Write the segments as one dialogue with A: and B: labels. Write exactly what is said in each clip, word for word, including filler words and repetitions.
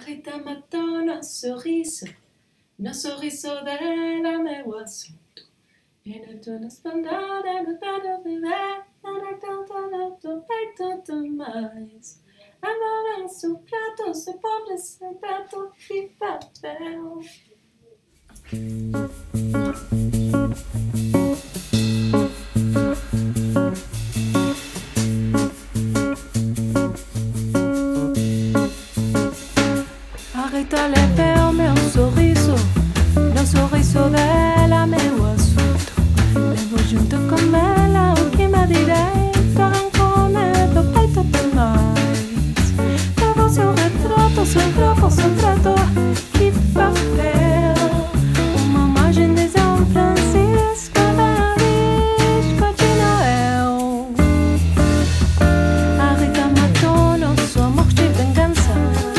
A: Rita Matona sorriso, no sorriso della mia assunto. E nel tuo spandare non vedo vivere, non è tanto tanto mais. Agora su prato, se pobre, se prato de papel. Rita leve o meu sorriso, no sorriso dela meu assunto. Levo junto com ela o que me direito, arrancou-me do peito demais. Levo seu retrato, seu corpo, seu trato de papel. Uma imagem de São Francisco da disco de Noel. A Rita Matona, sua morte e vingança.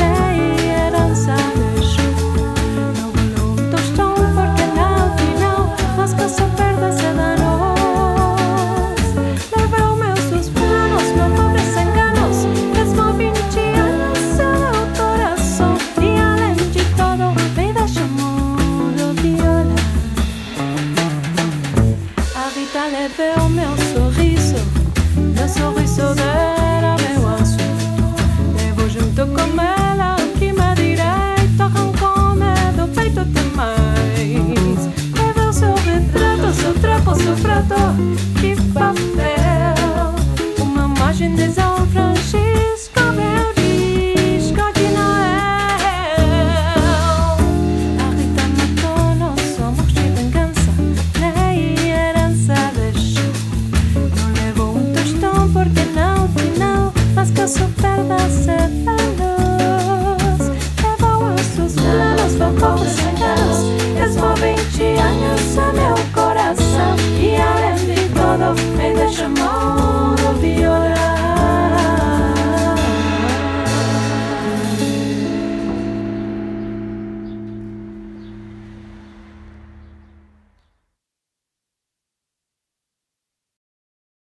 A: Leve o meu sorriso, no sorriso dela meu assunto. Levo junto com ela